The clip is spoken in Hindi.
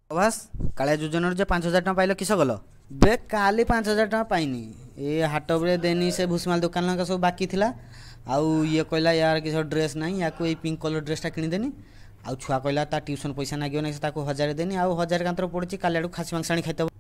प्रभास कालिया योजन जो 5,000 टଙ୍କା पाइल किस गल बे काली 5,000 टଙ୍କା पाइनी ये हाट बे देनी से भूसमाल दुकान का सब बाकी थिला आउ ये कहला यार किस ड्रेस ना या पिंक कलर ड्रेसटा किनीदेनी आउ छुआ कहला ता ट्यूशन पैसा नागियो ना 1000 देनी आउ 1000 कांतर पड़ी काली आड़ खासी मांस आनी खाइते